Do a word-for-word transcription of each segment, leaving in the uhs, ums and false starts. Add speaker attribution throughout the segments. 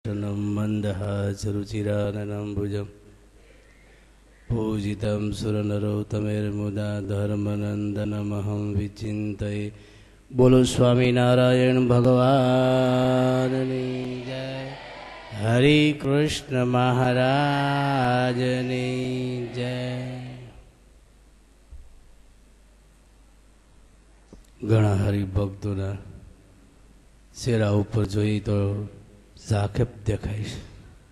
Speaker 1: वटनं मन्दहासरुचिराननं पूजितं सुरनरोत्तमैर्मुदा धर्मनन्दनमहं विचिन्तये। बोलो स्वामी नारायण भगवान की जय। हरि कृष्ण महाराज की जय। घणा हरिभक्तों चेहरा ऊपर जोई तो ઝાકપ દેખાય છે,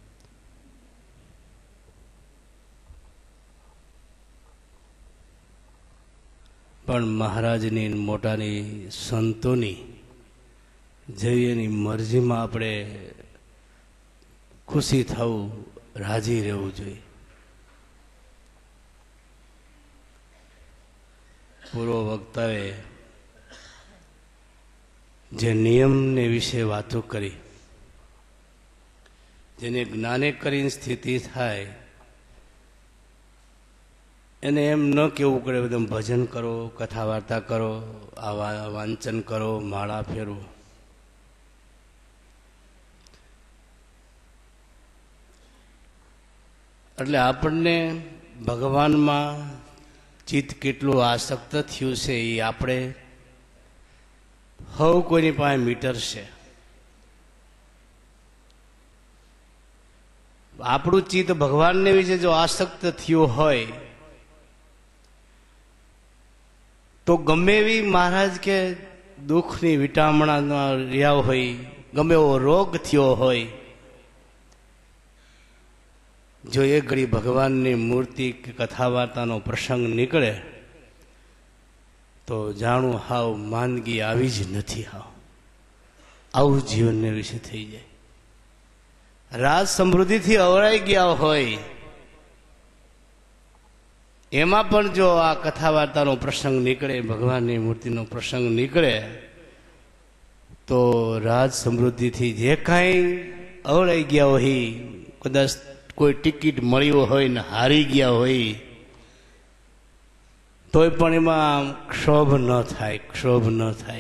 Speaker 1: પણ મહારાજની મોટાની સંતોની જેવી એની મરજીમાં આપણે ખુશી થવું, રાજી રહેવું જોઈએ. પૂર્વ વક્તાએ જે નિયમને વિશે વાતો કરી, જેને જ્ઞાને કરીને સ્થિતિ થાય એને એમ ન કહેવું પડે એકદમ ભજન કરો, કથા વાર્તા કરો, આ વાંચન કરો, માળા ફેરવો. એટલે આપણને ભગવાનમાં ચિત્ત કેટલું આસક્ત થયું છે એ આપણે હવ કોઈની પાસે મીટર છે. આપણું ચિત્ત ભગવાનને વિશે જો આસક્ત થયું હોય તો ગમે એવી મહારાજ કે દુઃખની વિટામણા રહ્યા હોય, ગમે એવો રોગ થયો હોય, જો એક ઘડી ભગવાનની મૂર્તિ કે કથા વાર્તાનો પ્રસંગ નીકળે તો જાણું હાવ માંદગી આવી જ નથી. હાવ આવું જીવનને વિશે થઈ જાય. રાજ સમૃદ્ધિથી અવળાઈ ગયા હોય એમાં પણ જો આ કથા વાર્તાનો પ્રસંગ નીકળે, ભગવાનની મૂર્તિનો પ્રસંગ નીકળે તો રાજ સમૃદ્ધિથી જે કાંઈ અવળાઈ ગયા હોય, કદાચ કોઈ ટિકિટ મળી હોય ને હારી ગયા હોય તોય પણ એમાં ક્ષોભ ન થાય, ક્ષોભ ન થાય.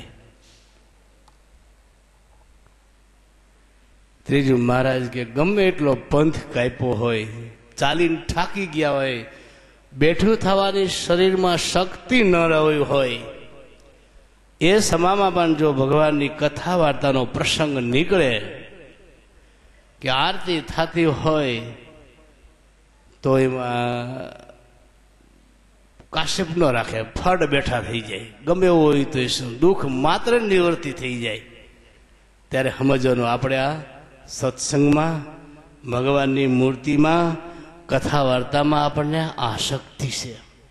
Speaker 1: ત્રીજું, મહારાજ કે ગમે એટલો પંથ કાપ્યો હોય, ચાલીને થાકી ગયા હોય, બેઠું થવાની શરીરમાં શક્તિ ન રહી હોય, એ સમામાં પણ જો ભગવાનની કથા વાર્તાનો પ્રસંગ નીકળે કે આરતી થતી હોય તો એમાં કાશ્યપ ન રાખે, ફળ બેઠા થઈ જાય. ગમે એવું હોય તો દુઃખ માત્ર નિવૃત્તિ થઈ જાય. ત્યારે સમજવાનું આપણે આ સત્સંગમાં, ભગવાનની મૂર્તિમાં, કથા વાર્તામાં આપણને આસક્તિ છે.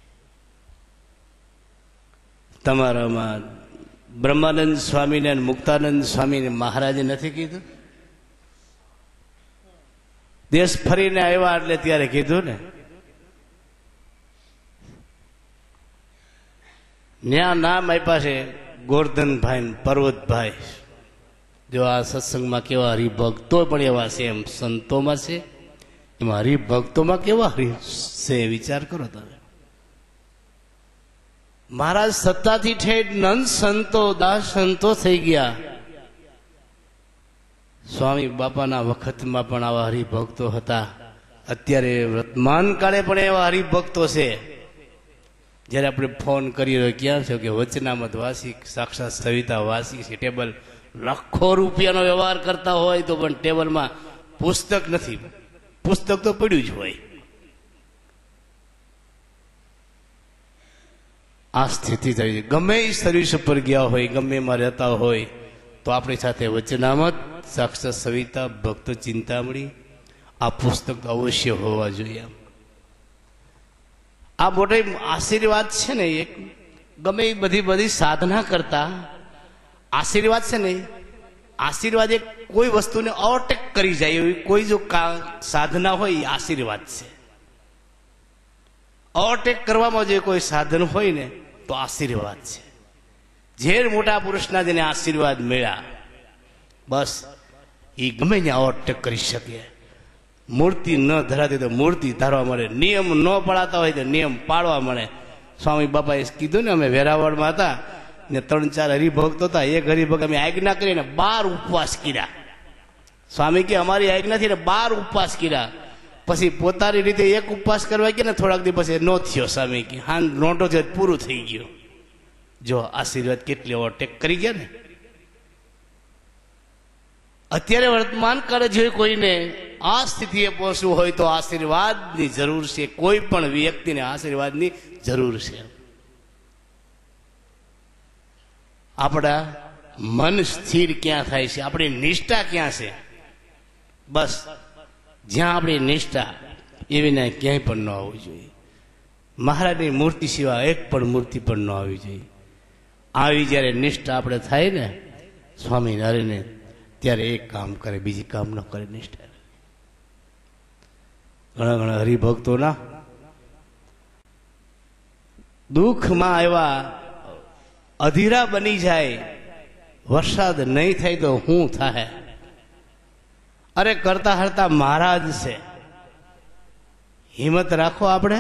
Speaker 1: તમારામાં બ્રહ્માનંદ સ્વામીને અને મુક્તાનંદ સ્વામીને મહારાજે નથી કીધું? દેશ ફરીને આવ્યા એટલે ત્યારે કીધું ને, ન્યા નામ આપ્યા છે ગોરધનભાઈ, પર્વતભાઈ. જો આ સત્સંગમાં કેવા હરિભક્તો પણ એવા છે, એમ સંતોમાં છે, એમાં હરિભક્તોમાં કેવા હરિ છે વિચાર કરો તમે. મહારાજ સત્તાથી ઠેઠ નંદ સંતો, દાસ સંતો થઈ ગયા. સ્વામી બાપાના વખતમાં પણ આવા હરિભક્તો હતા. અત્યારે વર્તમાન કાળે પણ એવા હરિભક્તો છે. જ્યારે આપણે ફોન કરી રહ્યો ક્યાં છો કે વચનામત વાસી, સાક્ષાત સવિતા વાસી છે. ટેબલ લાખો રૂપિયાનો વ્યવહાર કરતા હોય તો પણ ટેબલમાં પુસ્તક નથી, પુસ્તક તો પડ્યું જ હોય. આ સ્થિતિ થઈ. ગમે એ સર્વિસ પર ગયા હોય, ગમે એમાં રહેતા હોય તો આપણી સાથે વચનામત, સાક્ષાત સવિતા, ભક્ત ચિંતામણી, આ પુસ્તક તો અવશ્ય હોવા જોઈએ. આ મોટો આશીર્વાદ છે ને. એક ગમે એ બધી બધી સાધના કરતા આશીર્વાદ છે ને, આશીર્વાદ એક કોઈ વસ્તુને ઓવરટેક કરી જાય એવી કોઈ જો સાધના હોય એ આશીર્વાદ છે. ઓવરટેક કરવામાં જે કોઈ સાધન હોય ને તો આશીર્વાદ છે. ઝેર મોટા પુરુષના જેને આશીર્વાદ મળ્યા, બસ એ ગમે ત્યાં ઓવરટેક કરી શકે. મૂર્તિ ન ધરાતી તો મૂર્તિ ધારવા મળે, નિયમ ન પડાતા હોય તો નિયમ પાડવા મળે. સ્વામી બાપાએ કીધું ને, અમે વેરાવળમાં હતા ને ત્રણ ચાર હરિભક્તો હતા. એક હરિભક્ત અમે આજ્ઞા કરીને બાર ઉપવાસ કર્યા. સ્વામી કે અમારી આજ્ઞાથી ને બાર ઉપવાસ કર્યા, પછી પોતાની રીતે એક ઉપવાસ કરવા ગયા ને થોડાક દિવસ પછી નો થયો. સ્વામી કે હા નોટો થયો પૂરું થઈ ગયું. જો આશીર્વાદ કેટલી ઓવરટેક કરી ગયા ને. અત્યારે વર્તમાન કાળે જો કોઈને આ સ્થિતિએ પહોંચવું હોય તો આશીર્વાદની જરૂર છે. કોઈ પણ વ્યક્તિને આશીર્વાદની જરૂર છે. આપણા મન સ્થિર ક્યાં થાય છે, આપણી નિષ્ઠા ક્યાં છે? બસ જ્યાં આપણી નિષ્ઠા એવી ને ક્યાંય પણ ન આવવી જોઈએ. મહારાજની મૂર્તિ સિવાય એક પણ મૂર્તિ પણ ન આવવી જોઈએ. આવી જ્યારે નિષ્ઠા આપણે થાય ને સ્વામિનારાયણને, ત્યારે એક કામ કરે, બીજી કામ ન કરે. નિષ્ઠા ઘણા ઘણા હરિભક્તોના દુઃખમાં એવા અધીરા બની જાય, વરસાદ નહીં થાય તો શું થાય? અરે કરતા હરતા મહારાજ છે. હિંમત રાખો. આપણે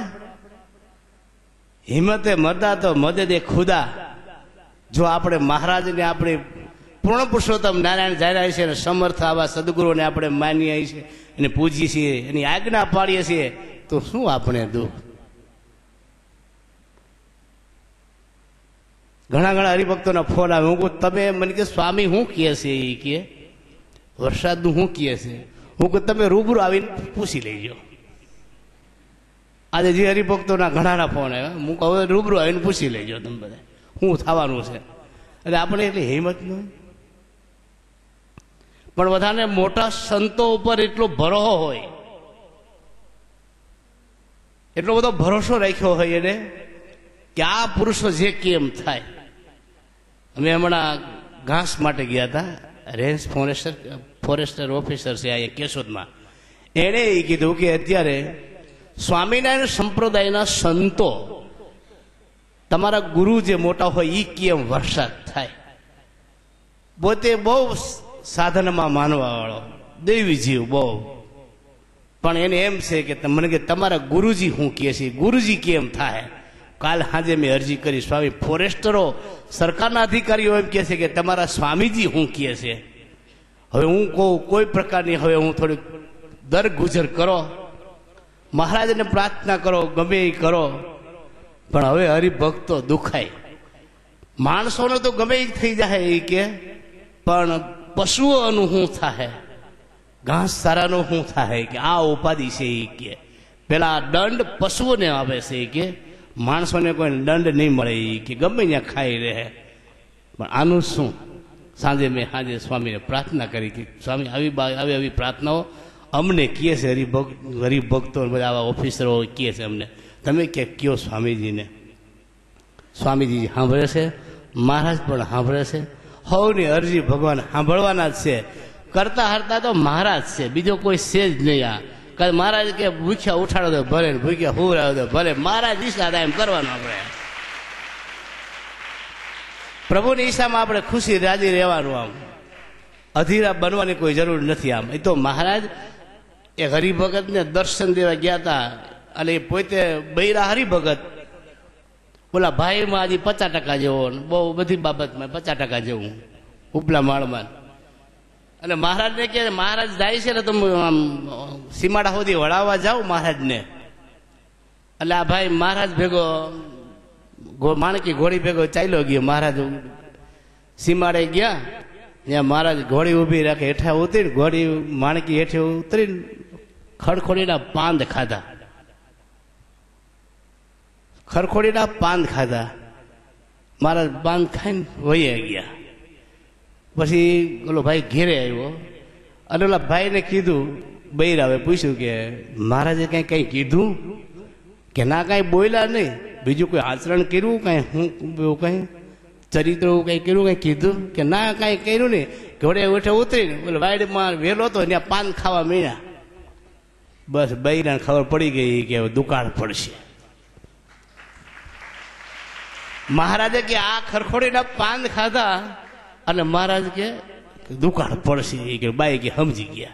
Speaker 1: હિંમતે મરદા તો મદદે ખુદા. જો આપણે મહારાજને આપણે પૂર્ણ પુરુષોત્તમ નારાયણ જાણ્યા છે અને સમર્થ આવા સદગુરુને આપણે માનીએ છીએ અને પૂજીએ છીએ, એની આજ્ઞા પાડીએ છીએ, તો શું આપણે દુઃખ? ઘણા ઘણા હરિભક્તોના ફોન આવે. હું કહું તમે મને કે સ્વામી શું કહે છે? એ કે વરસાદનું શું કહે છે? હું કહું તમે રૂબરૂ આવીને પૂછી લેજો. આજે જે હરિભક્તોના ઘણાના ફોન આવ્યા, હું કહું રૂબરૂ આવીને પૂછી લેજો તમે બધા શું થવાનું છે. એટલે આપણે એટલી હિંમત ન હોય. પણ બધાને મોટા સંતો ઉપર એટલો ભરોસો હોય, એટલો બધો ભરોસો રાખ્યો હોય એને કે આ પુરુષો જે કેમ થાય. અમે હમણાં ઘાસ માટે ગયા હતા. રેન્જ ફોરેસ્ટર ફોરેસ્ટર ઓફિસર છે આ કેશોદમાં. એણે એ કીધું કે અત્યારે સ્વામિનારાયણ સંપ્રદાયના સંતો, તમારા ગુરુ જે મોટા હોય એ કેમ વરસાદ થાય. પોતે બહુ સાધનમાં માનવા વાળો દેવી જીવ બહુ, પણ એને એમ છે કે મને કે તમારા ગુરુજી શું કહે છે, ગુરુજી કેમ થાય. કાલ સાંજે મેં અરજી કરી, સ્વામી ફોરેસ્ટરો સરકારના અધિકારીઓ એમ કહે છે કે તમારા સ્વામીજી શું કહે છે. હવે હું કહું કોઈ પ્રકારની હવે હું થોડીક દર ગુજર કરો, મહારાજને પ્રાર્થના કરો, ગમે એ કરો, પણ હવે હરિભક્તો દુખાય. માણસોને તો ગમે એ થઈ જાય એ કે, પણ પશુઓનું શું થાય, ઘાસ સારાનું શું થાય કે આ ઉપાધિ છે એ કે. પેલા દંડ પશુઓને આવે છે એ કે, માણસોને કોઈ દંડ નહીં મળે એ કે, ગમે ત્યાં ખાઈ રહે. પણ આનું શું? સાંજે મેં સાંજે સ્વામીને પ્રાર્થના કરી કે સ્વામી આવી આવી આવી પ્રાર્થનાઓ અમને કહે છે હરિભક્ત હરિભક્તો બધા આવા ઓફિસરો કહે છે અમને, તમે કે કયો સ્વામીજીને. સ્વામીજી સાંભળે છે, મહારાજ પણ સાંભળે છે. હવની અરજી ભગવાન સાંભળવાના જ છે. કરતા હરતા તો મહારાજ છે, બીજો કોઈ છે જ નહીં. આ કઈ મહારાજ કે ભૂખ્યા ઉઠાડો તો ભલે, ભૂખ્યા હુવરાવો તો ભલે, મહારાજ ઈચ્છા થાય એમ કરવાનું. આપણે પ્રભુની ઈચ્છામાં આપણે ખુશી રાજી રહેવાનું. આમ અધીરા બનવાની કોઈ જરૂર નથી. આમ એ તો મહારાજ એ હરિભગતને દર્શન દેવા ગયા હતા, અને એ પોતે બૈરા હરિભગત. ઓલા ભાઈમાં હજી પચાસ ટકા જેવો, બહુ બધી બાબતમાં પચાસ ટકા જેવું ઉપલા માળમાં. અને મહારાજને કે મહારાજ જાય છે ને તમે આમ સીમાડા સુધી વળાવવા જાઓ મહારાજને. એટલે આ ભાઈ મહારાજ ભેગો માણકી ઘોડી ભેગો ચાલ્યો ગયો. મહારાજ સીમાડે ગયા, ત્યાં મહારાજ ઘોડી ઊભી રાખે, હેઠા ઉતરી ઘોડી માણકી હેઠે ઉતરીને ખડખોડીના પાંદ ખાધા. ખરખોડીના પાન ખાધા. મહારાજ પાન ખાઈને વહી ગયા. પછી ઓલો ભાઈ ઘેરે આવ્યો, અને ઓલા ભાઈને કીધું, બૈરાવે પૂછ્યું કે મહારાજે કઈ કઈ કીધું કે ના? કાંઈ બોલ્યા નહીં. બીજું કોઈ આચરણ કર્યું કાંઈ, હું કઈ ચરિત્ર કંઈ કર્યું, કંઈ કીધું કે ના? કાંઈ કર્યું નહીં. ઘોડે ઉઠે ઉતરીને ઓલો વાડીમાં વહેલો હતો ત્યાં પાન ખાવા મીણ્યા. બસ બૈરાને ખબર પડી ગઈ કે દુકાળ પડશે. મહારાજે કે આ ખરખોડીના પાન ખાધા અને મહારાજ કે દુકાળ પડશે એ કે બાઈ કે સમજી ગયા.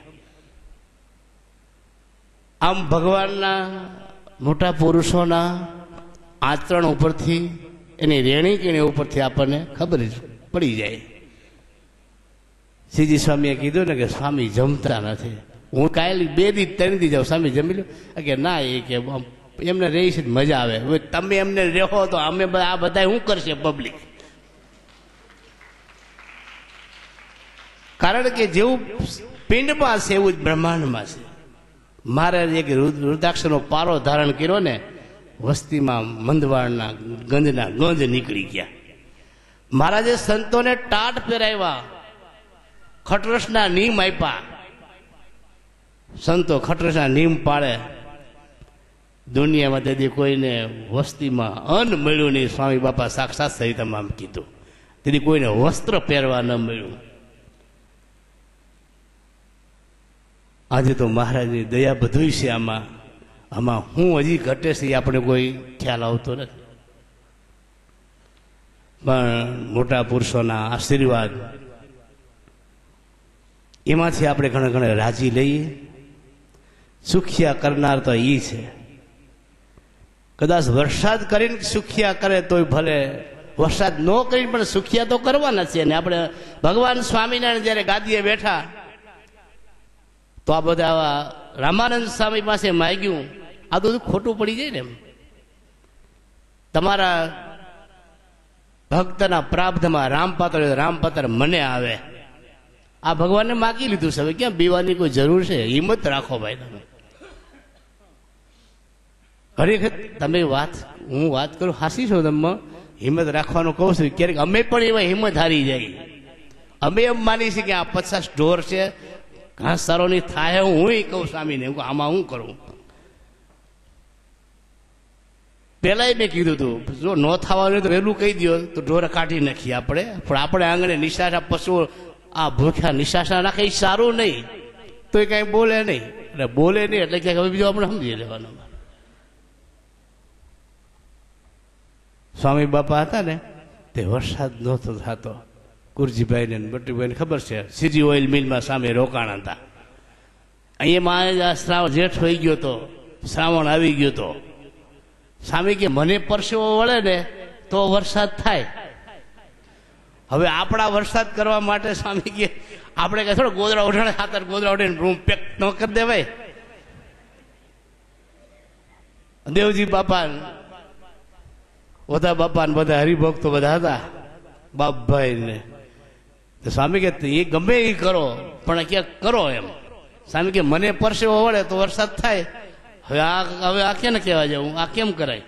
Speaker 1: આમ ભગવાનના મોટા પુરુષોના આચરણ ઉપરથી, એની રેણી કેણી ઉપરથી આપણને ખબર પડી જાય. શ્રીજી સ્વામીએ કીધું ને કે સ્વામી જમતા નથી. હું કાયલી બે દી ત્રણ દી જાઉં, સ્વામી જમી લો કે ના, એ કે એમને રહી છે મજા આવે. હવે તમે એમને રહો તો અમે આ બધા શું કરશે પબ્લિક? કારણ કે જેવું પિંડમાં છે એવું જ બ્રહ્માંડમાં છે. મારે એક રુદ્રાક્ષનો પારો ધારણ કર્યો ને, વસ્તીમાં મંદવાળના ગંજના ગંજ નીકળી ગયા. મહારાજે સંતોને ટાટ પહેરાવ્યા, ખટરસના નિયમ આપ્યા. સંતો ખટરસના નિયમ પાડે. દુનિયામાં તેથી કોઈને વસ્તીમાં અન્ન મળ્યું નહીં. સ્વામી બાપા સાક્ષાત સહિતમાં આમ કીધું. તેથી કોઈને વસ્ત્ર પહેરવા ન મળ્યું. આજે તો મહારાજની દયા બધું છે. આમાં આમાં હું હજી ઘટે છે એ આપણે કોઈ ખ્યાલ આવતો નથી. પણ મોટા પુરુષોના આશીર્વાદ એમાંથી આપણે ઘણા ઘણા રાજી લઈએ. સુખિયા કરનાર તો એ છે. કદાચ વરસાદ કરીને સુખિયા કરે તોય ભલે, વરસાદ ન કરીને પણ સુખિયા તો કરવાના છે. અને આપણે ભગવાન સ્વામિનારાયણ જયારે ગાદીએ બેઠા તો આ બધા આવા રામાનંદ સ્વામી પાસે માગ્યું. આ તો ખોટું પડી જાય ને. એમ તમારા ભક્તના પ્રાપ્તમાં રામપાત્ર રામપાત્ર મને આવે. આ ભગવાનને માગી લીધું છે. હવે ક્યાં બીવાની કોઈ જરૂર છે? હિંમત રાખો ભાઈ. તમે ખરેખર તમે વાત, હું વાત કરું હાસી છો તમે, હિંમત રાખવાનું કહું છું. ક્યારેક અમે પણ એવા હિંમત હારી જાય. અમે એમ માની છીએ કે આ પચાસ ઢોર છે, ઘાસ સારોની થાય. હું કહું સ્વામીને, આમાં હું કરું? પેલા મેં કીધું હતું જો ન થવાનું તો વહેલું કહી દો તો ઢોર કાઢી નાખીએ આપણે. પણ આપણે આંગણે નિશાસા પશુઓ આ ભૂખ્યા નિશાસા નાખે એ સારું નહીં. તો એ કઈ બોલે નહીં. એટલે બોલે નહીં એટલે ક્યાંક હવે બીજું આપણે સમજી લેવાનું. સ્વામી બાપા હતા ને તે વરસાદ નહોતો થતો. કુરજીભાઈ ને બટુભાઈને ખબર છે, સીજી ઓઇલ મિલમાં સામે રોકાણ હતા. અહીંયા શ્રાવણ જેઠ હોઈ ગયો તો, શ્રાવણ આવી ગયો તો. સ્વામી કે મને પરસેવો વળે ને તો વરસાદ થાય. હવે આપણા વરસાદ કરવા માટે સ્વામી કે આપણે કઈ થોડો ગોદડા ઉઠાડે, ખાતર ગોદડા ઉઠાડીને રૂમ પેક ન કરી દેવાય. દેવજી બાપા, ઓધા બાપા ને બધા હરિભક્તો બધા હતા, બાપભાઈ ને. સ્વામી કે એ ગમે એ કરો પણ ક્યાંક કરો એમ. સ્વામી કે મને પરસેવો વળે તો વરસાદ થાય. હવે આ હવે આ કેને કહેવા જવું? આ કેમ કરાય?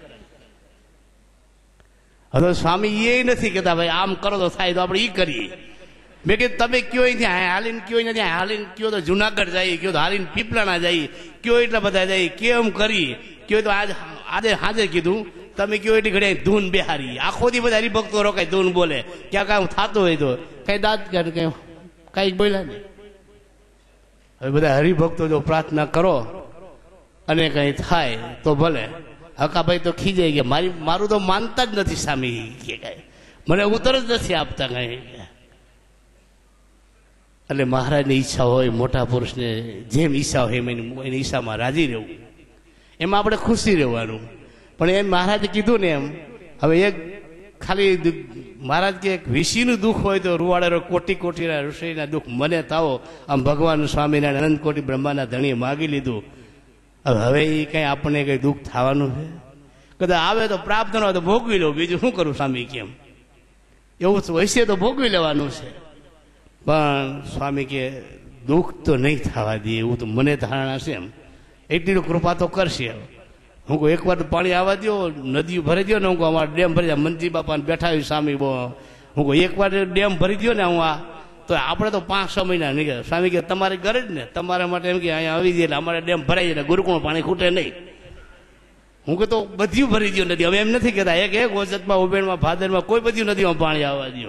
Speaker 1: હવે સ્વામી એ નથી કહેતા ભાઈ આમ કરો તો થાય, તો આપણે એ કરીએ. મેં કીધું તમે કયો ત્યાં હાલીને કયો નથી, હાલીને કયો તો જુનાગઢ જાય, કયો તો હાલીને પીપલાણા જાય, કયો એટલા બધા જાય, કેમ કરી કયો તો આજ આજે હાજે કીધું તમે કયો એટલી ઘડી ધૂન બેહારી. આખો દી બધા હરિભક્તો રોકાય ધૂન બોલે. ક્યાં કાંઈ થતું હોય તો કઈ દાંત કાઢ કઈ કઈ બોલ્યા નહીં. હવે બધા હરિભક્તો જો પ્રાર્થના કરો અને કઈ થાય તો ભલે. હકાભાઈ તો ખીજાઈ ગયા, મારી મારું તો માનતા જ નથી સ્વામી કે કઈ મને ઉત્તર જ નથી આપતા કઈ. એટલે મહારાજની ઈચ્છા હોય, મોટા પુરુષને જેમ ઈચ્છા હોય એમ એની ઈચ્છામાં રાજી રહેવું, એમાં આપણે ખુશી રહેવાનું. પણ એમ મહારાજે કીધું ને એમ હવે એક ખાલી મહારાજ કે એક વિષીનું દુઃખ હોય તો રૂવાડેરો કોટી કોટીના ઋષિના દુઃખ મને થાવો. આમ ભગવાન સ્વામિનારાયણ અનંત કોટી બ્રહ્માના ધણીએ માગી લીધું. હવે એ કઈ આપણને કઈ દુઃખ થવાનું છે? કદાચ આવે તો પ્રાપ્ત ન હોય તો ભોગવી લો, બીજું શું કરું સ્વામી? કેમ એવું હશે તો ભોગવી લેવાનું છે. પણ સ્વામી કે દુઃખ તો નહીં થવા દે એવું તો મને ધારણા છે. એમ એટલી કૃપા તો કરશે. હું કહું એકવાર પાણી આવવા દો, નદીઓ ભરી દો ને. હું કહું અમારા ડેમ ભરી જાય. મંજી બાપાને બેઠા હોય સ્વામી બહુ. હું કહું એકવાર ડેમ ભરી દો ને હું આ તો આપણે તો પાંચ છ મહિના નીકળે. સ્વામી કે તમારી ગરજ ને તમારા માટે એમ કે અહીંયા આવી જાય એટલે અમારે ડેમ ભરાઈ જાય, ગુરુકુળ પાણી ખૂટે નહીં. હું કે તો બધું ભરી દો નદી. હવે એમ નથી કહેતા એક એક ઓજતમાં ઉબેણમાં ભાદરમાં કોઈ બધી નદીમાં પાણી આવવા દો.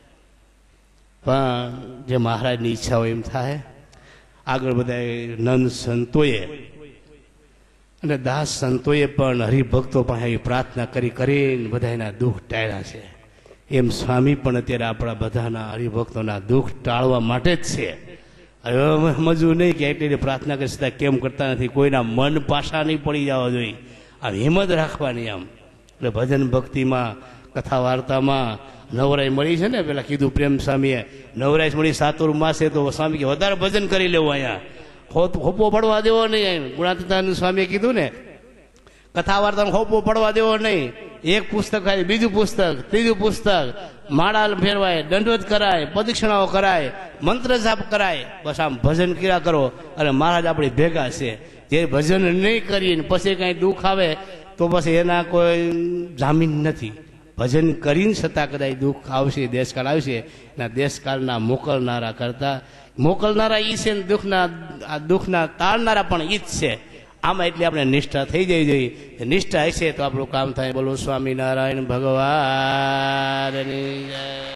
Speaker 1: પણ જે મહારાજની ઈચ્છા હોય એમ થાય. આગળ બધા નંદ સંતોએ અને દાસ સંતોએ પણ હરિભક્તો પાસે પ્રાર્થના કરી કરીને બધા એના દુઃખ ટાળ્યા છે. એમ સ્વામી પણ અત્યારે આપણા બધાના હરિભક્તોના દુઃખ ટાળવા માટે જ છે. હવે સમજવું નહીં કે એટલી પ્રાર્થના કરી છતાં કેમ કરતા નથી. કોઈના મન પાછા નહીં પડી જવા જોઈએ. આમ હિંમત રાખવાની. આમ એટલે ભજન ભક્તિમાં, કથા વાર્તામાં નવરાઈ મળી છે ને, પેલા કીધું પ્રેમ સ્વામીએ નવરાઈ મળી સાતુર માસે, તો સ્વામી કે વધારે ભજન કરી લેવું, અહીંયા હોપો પડવા દેવો નહીં. ગુણાતીતાનંદ સ્વામીએ કીધું ને, કથા વાર્તાનો હોપો પડવા દેવો નહીં. એક પુસ્તક ખાય, બીજું પુસ્તક, ત્રીજું પુસ્તક, માળા ફેરવાય, દંડવત કરાય, પ્રદક્ષિણાઓ કરાય, મંત્ર જાપ કરાય. બસ આમ ભજન કર્યા કરો. અને મહારાજ આપણી ભેગા છે. જે ભજન નહીં કરીને પછી કાંઈ દુઃખ આવે તો પછી એના કોઈ જામીન નથી. ભજન કરીને છતાં કદાચ દુઃખ આવશે, દેશકાળ આવશે. એના દેશકાળના મોકલનારા કરતા મોકલનારા ઈ છે, દુઃખના દુઃખના તાળનારા પણ ઈ જ છે. આમાં એટલે આપણે નિષ્ઠા થઈ જવી જોઈએ. નિષ્ઠા હશે તો આપણું કામ થાય. બોલો સ્વામિનારાયણ ભગવાનની જય.